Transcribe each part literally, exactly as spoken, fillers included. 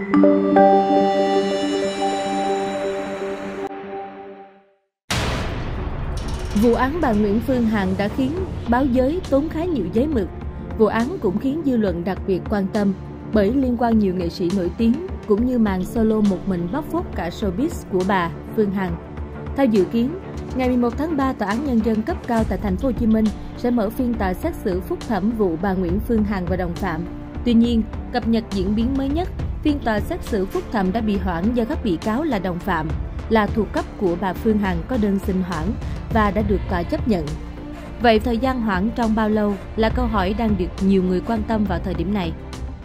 Vụ án bà Nguyễn Phương Hằng đã khiến báo giới tốn khá nhiều giấy mực. Vụ án cũng khiến dư luận đặc biệt quan tâm bởi liên quan nhiều nghệ sĩ nổi tiếng cũng như màn solo một mình bóc phốt cả showbiz của bà Phương Hằng. Theo dự kiến, ngày mười một tháng ba, Tòa án Nhân dân cấp cao tại thành phố Hồ Chí Minh sẽ mở phiên tòa xét xử phúc thẩm vụ bà Nguyễn Phương Hằng và đồng phạm. Tuy nhiên, cập nhật diễn biến mới nhất, phiên tòa xét xử phúc thẩm đã bị hoãn do các bị cáo là đồng phạm, là thuộc cấp của bà Phương Hằng có đơn xin hoãn và đã được tòa chấp nhận. Vậy thời gian hoãn trong bao lâu là câu hỏi đang được nhiều người quan tâm vào thời điểm này.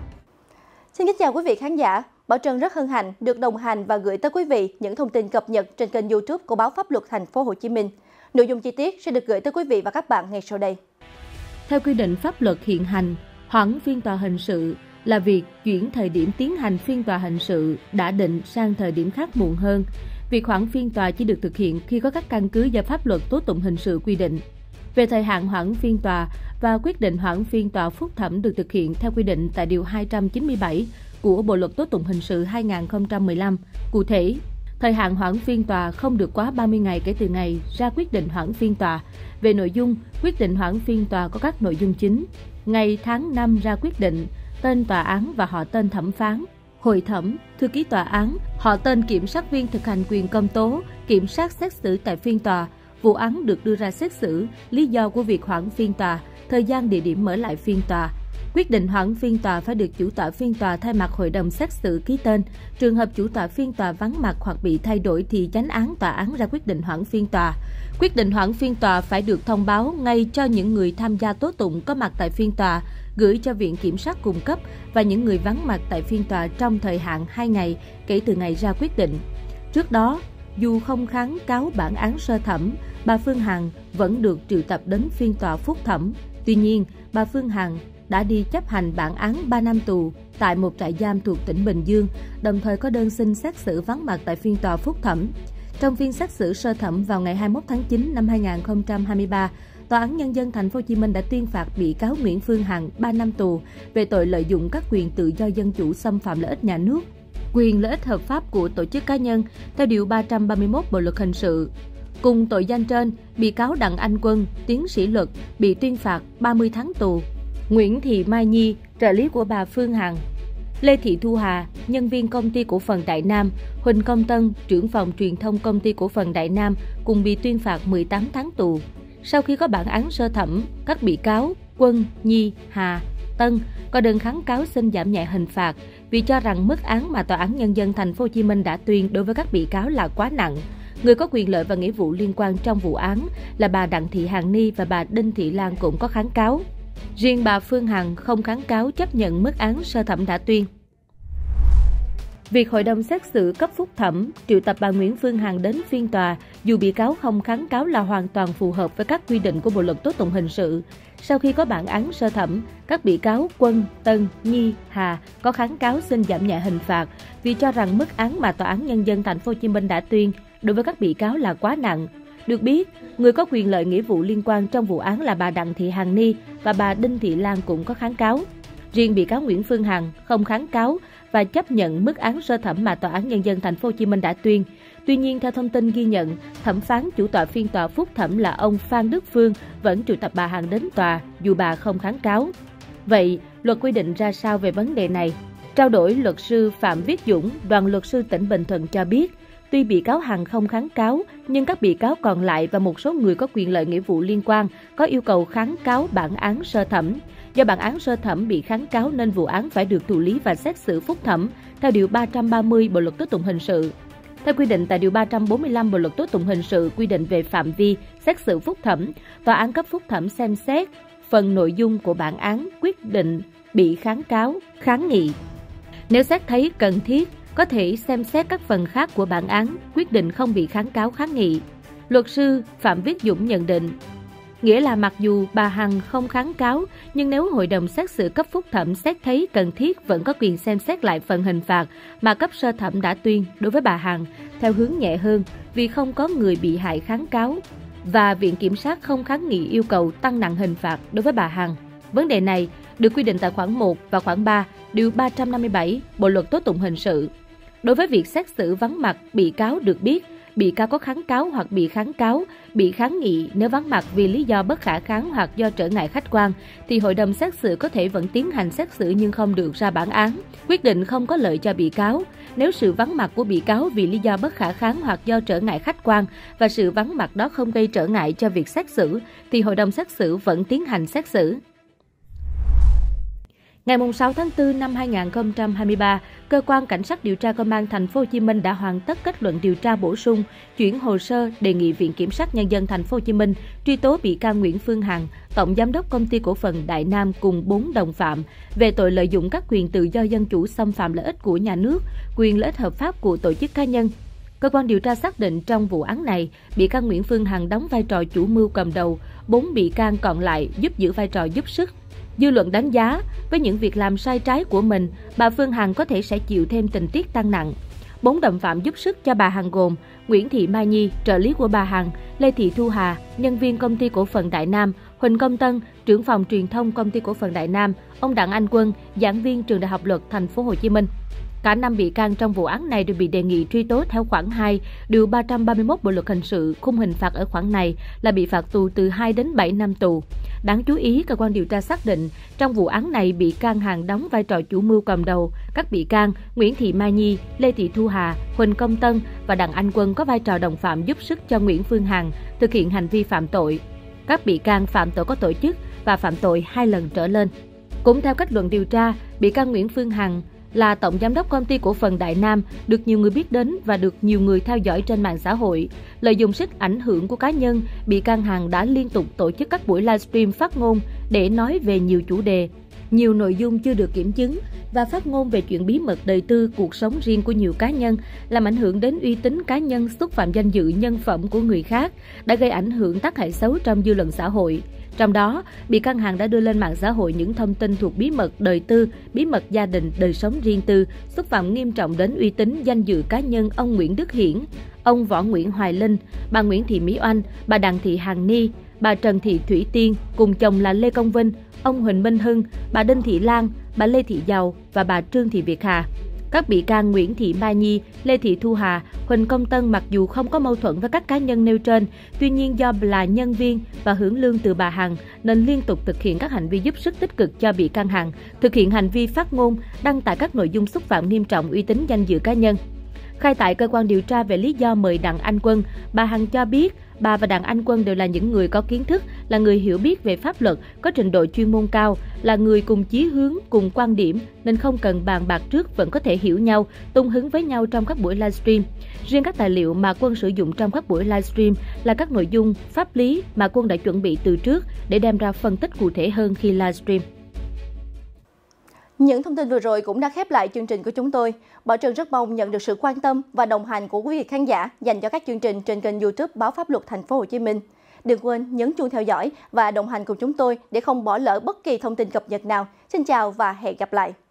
Xin kính chào quý vị khán giả. Bảo Trân rất hân hạnh được đồng hành và gửi tới quý vị những thông tin cập nhật trên kênh YouTube của báo Pháp luật Thành phố Hồ Chí Minh. Nội dung chi tiết sẽ được gửi tới quý vị và các bạn ngay sau đây. Theo quy định pháp luật hiện hành, hoãn phiên tòa hình sự là việc chuyển thời điểm tiến hành phiên tòa hình sự đã định sang thời điểm khác muộn hơn. Việc hoãn phiên tòa chỉ được thực hiện khi có các căn cứ do pháp luật tố tụng hình sự quy định. Về thời hạn hoãn phiên tòa và quyết định hoãn phiên tòa phúc thẩm được thực hiện theo quy định tại Điều hai trăm chín mươi bảy của Bộ Luật Tố tụng Hình sự hai nghìn không trăm mười lăm. Cụ thể, thời hạn hoãn phiên tòa không được quá ba mươi ngày kể từ ngày ra quyết định hoãn phiên tòa. Về nội dung, quyết định hoãn phiên tòa có các nội dung chính: ngày, tháng, năm ra quyết định, tên tòa án và họ tên thẩm phán, hội thẩm, thư ký tòa án, họ tên kiểm sát viên thực hành quyền công tố, kiểm sát xét xử tại phiên tòa, vụ án được đưa ra xét xử, lý do của việc hoãn phiên tòa, thời gian địa điểm mở lại phiên tòa. Quyết định hoãn phiên tòa phải được chủ tọa phiên tòa thay mặt hội đồng xét xử ký tên. Trường hợp chủ tọa phiên tòa vắng mặt hoặc bị thay đổi thì chánh án tòa án ra quyết định hoãn phiên tòa. Quyết định hoãn phiên tòa phải được thông báo ngay cho những người tham gia tố tụng có mặt tại phiên tòa, gửi cho viện kiểm sát cung cấp và những người vắng mặt tại phiên tòa trong thời hạn hai ngày kể từ ngày ra quyết định. Trước đó, dù không kháng cáo bản án sơ thẩm, bà Phương Hằng vẫn được triệu tập đến phiên tòa phúc thẩm. Tuy nhiên, bà Phương Hằng đã đi chấp hành bản án ba năm tù tại một trại giam thuộc tỉnh Bình Dương, đồng thời có đơn xin xét xử vắng mặt tại phiên tòa phúc thẩm. Trong phiên xét xử sơ thẩm vào ngày hai mươi mốt tháng chín năm hai nghìn không trăm hai mươi ba, Tòa án Nhân dân thành phố Hồ Chí Minh đã tuyên phạt bị cáo Nguyễn Phương Hằng ba năm tù về tội lợi dụng các quyền tự do dân chủ xâm phạm lợi ích nhà nước, quyền lợi ích hợp pháp của tổ chức cá nhân theo Điều ba trăm ba mươi mốt Bộ Luật Hình sự. Cùng tội danh trên, bị cáo Đặng Anh Quân, tiến sĩ luật, bị tuyên phạt ba mươi tháng tù. Nguyễn Thị Mai Nhi, trợ lý của bà Phương Hằng, Lê Thị Thu Hà, nhân viên công ty cổ phần Đại Nam, Huỳnh Công Tân, trưởng phòng truyền thông công ty cổ phần Đại Nam cùng bị tuyên phạt mười tám tháng tù. Sau khi có bản án sơ thẩm, các bị cáo Quân, Nhi, Hà, Tân có đơn kháng cáo xin giảm nhẹ hình phạt vì cho rằng mức án mà Tòa án Nhân dân thành phố Hồ Chí Minh đã tuyên đối với các bị cáo là quá nặng. Người có quyền lợi và nghĩa vụ liên quan trong vụ án là bà Đặng Thị Hàn Ni và bà Đinh Thị Lan cũng có kháng cáo. Riêng bà Phương Hằng không kháng cáo, chấp nhận mức án sơ thẩm đã tuyên. Việc hội đồng xét xử cấp phúc thẩm triệu tập bà Nguyễn Phương Hằng đến phiên tòa dù bị cáo không kháng cáo là hoàn toàn phù hợp với các quy định của Bộ Luật Tố tụng Hình sự. Sau khi có bản án sơ thẩm, các bị cáo Quân, Tân, Nhi, Hà có kháng cáo xin giảm nhẹ hình phạt vì cho rằng mức án mà Tòa án Nhân dân thành phố Hồ Chí Minh đã tuyên đối với các bị cáo là quá nặng. Được biết, người có quyền lợi nghĩa vụ liên quan trong vụ án là bà Đặng Thị Hàn Ni và bà Đinh Thị Lan cũng có kháng cáo. Riêng bị cáo Nguyễn Phương Hằng không kháng cáo và chấp nhận mức án sơ thẩm mà Tòa án Nhân dân thành phố Hồ Chí Minh đã tuyên. Tuy nhiên, theo thông tin ghi nhận, thẩm phán chủ tọa phiên tòa phúc thẩm là ông Phan Đức Phương vẫn triệu tập bà Hằng đến tòa dù bà không kháng cáo. Vậy, luật quy định ra sao về vấn đề này? Trao đổi luật sư Phạm Viết Dũng, đoàn luật sư tỉnh Bình Thuận cho biết, tuy bị cáo Hằng không kháng cáo, nhưng các bị cáo còn lại và một số người có quyền lợi nghĩa vụ liên quan có yêu cầu kháng cáo bản án sơ thẩm. Do bản án sơ thẩm bị kháng cáo nên vụ án phải được thụ lý và xét xử phúc thẩm theo Điều ba trăm ba mươi Bộ Luật Tố tụng Hình sự. Theo quy định tại Điều ba trăm bốn mươi lăm Bộ Luật Tố tụng Hình sự quy định về phạm vi xét xử phúc thẩm, tòa án cấp phúc thẩm xem xét phần nội dung của bản án, quyết định bị kháng cáo, kháng nghị. Nếu xét thấy cần thiết, có thể xem xét các phần khác của bản án, quyết định không bị kháng cáo kháng nghị. Luật sư Phạm Viết Dũng nhận định, nghĩa là mặc dù bà Hằng không kháng cáo, nhưng nếu hội đồng xét xử cấp phúc thẩm xét thấy cần thiết vẫn có quyền xem xét lại phần hình phạt mà cấp sơ thẩm đã tuyên đối với bà Hằng theo hướng nhẹ hơn vì không có người bị hại kháng cáo và Viện Kiểm sát không kháng nghị yêu cầu tăng nặng hình phạt đối với bà Hằng. Vấn đề này được quy định tại khoản một và khoản ba, điều ba trăm năm mươi bảy Bộ luật tố tụng hình sự. Đối với việc xét xử vắng mặt, bị cáo được biết, bị cáo có kháng cáo hoặc bị kháng cáo, bị kháng nghị nếu vắng mặt vì lý do bất khả kháng hoặc do trở ngại khách quan, thì hội đồng xét xử có thể vẫn tiến hành xét xử nhưng không được ra bản án. Quyết định không có lợi cho bị cáo. Nếu sự vắng mặt của bị cáo vì lý do bất khả kháng hoặc do trở ngại khách quan và sự vắng mặt đó không gây trở ngại cho việc xét xử, thì hội đồng xét xử vẫn tiến hành xét xử. Ngày sáu tháng tư năm hai nghìn không trăm hai mươi ba, cơ quan cảnh sát điều tra công an thành phố Hồ Chí Minh đã hoàn tất kết luận điều tra bổ sung, chuyển hồ sơ đề nghị Viện Kiểm sát Nhân dân thành phố Hồ Chí Minh truy tố bị can Nguyễn Phương Hằng, tổng giám đốc công ty cổ phần Đại Nam cùng bốn đồng phạm về tội lợi dụng các quyền tự do dân chủ xâm phạm lợi ích của nhà nước, quyền lợi ích hợp pháp của tổ chức cá nhân. Cơ quan điều tra xác định trong vụ án này, bị can Nguyễn Phương Hằng đóng vai trò chủ mưu cầm đầu, bốn bị can còn lại giúp giữ vai trò giúp sức. Dư luận đánh giá, với những việc làm sai trái của mình, bà Phương Hằng có thể sẽ chịu thêm tình tiết tăng nặng. Bốn đồng phạm giúp sức cho bà Hằng gồm Nguyễn Thị Mai Nhi, trợ lý của bà Hằng, Lê Thị Thu Hà, nhân viên công ty cổ phần Đại Nam, Huỳnh Công Tân, trưởng phòng truyền thông công ty cổ phần Đại Nam, ông Đặng Anh Quân, giảng viên trường Đại học Luật thành phố Hồ Chí Minh. Cả năm bị can trong vụ án này đều bị đề nghị truy tố theo khoản hai, điều ba trăm ba mươi mốt Bộ luật hình sự, khung hình phạt ở khoản này là bị phạt tù từ hai đến bảy năm tù. Đáng chú ý, cơ quan điều tra xác định trong vụ án này bị can Hằng đóng vai trò chủ mưu cầm đầu, các bị can Nguyễn Thị Mai Nhi, Lê Thị Thu Hà, Huỳnh Công Tân và Đặng Anh Quân có vai trò đồng phạm giúp sức cho Nguyễn Phương Hằng thực hiện hành vi phạm tội. Các bị can phạm tội có tổ chức và phạm tội hai lần trở lên. Cũng theo kết luận điều tra, bị can Nguyễn Phương Hằng là tổng giám đốc công ty cổ phần Đại Nam, được nhiều người biết đến và được nhiều người theo dõi trên mạng xã hội. Lợi dụng sức ảnh hưởng của cá nhân, bị can Hằng đã liên tục tổ chức các buổi livestream phát ngôn để nói về nhiều chủ đề, nhiều nội dung chưa được kiểm chứng và phát ngôn về chuyện bí mật đời tư, cuộc sống riêng của nhiều cá nhân, làm ảnh hưởng đến uy tín cá nhân, xúc phạm danh dự nhân phẩm của người khác, đã gây ảnh hưởng tác hại xấu trong dư luận xã hội. Trong đó, bị can Hằng đã đưa lên mạng xã hội những thông tin thuộc bí mật đời tư, bí mật gia đình, đời sống riêng tư, xúc phạm nghiêm trọng đến uy tín danh dự cá nhân ông Nguyễn Đức Hiển, ông Võ Nguyễn Hoài Linh, bà Nguyễn Thị Mỹ Oanh, bà Đặng Thị Hằng Ni, bà Trần Thị Thủy Tiên, cùng chồng là Lê Công Vinh, ông Huỳnh Minh Hưng, bà Đinh Thị Lan, bà Lê Thị Giàu và bà Trương Thị Việt Hà. Các bị can Nguyễn Thị Mai Nhi, Lê Thị Thu Hà, Huỳnh Công Tân mặc dù không có mâu thuẫn với các cá nhân nêu trên, tuy nhiên do là nhân viên và hưởng lương từ bà Hằng nên liên tục thực hiện các hành vi giúp sức tích cực cho bị can Hằng, thực hiện hành vi phát ngôn, đăng tải các nội dung xúc phạm nghiêm trọng uy tín danh dự cá nhân. Khai tại cơ quan điều tra về lý do mời Đặng Anh Quân, bà Hằng cho biết bà và Đặng Anh Quân đều là những người có kiến thức, là người hiểu biết về pháp luật, có trình độ chuyên môn cao, là người cùng chí hướng, cùng quan điểm nên không cần bàn bạc trước vẫn có thể hiểu nhau, tung hứng với nhau trong các buổi livestream. Riêng các tài liệu mà Quân sử dụng trong các buổi livestream là các nội dung pháp lý mà Quân đã chuẩn bị từ trước để đem ra phân tích cụ thể hơn khi livestream. Những thông tin vừa rồi cũng đã khép lại chương trình của chúng tôi. Bảo Trân rất mong nhận được sự quan tâm và đồng hành của quý vị khán giả dành cho các chương trình trên kênh YouTube Báo Pháp Luật Thành phố Hồ Chí Minh. Đừng quên nhấn chuông theo dõi và đồng hành cùng chúng tôi để không bỏ lỡ bất kỳ thông tin cập nhật nào. Xin chào và hẹn gặp lại.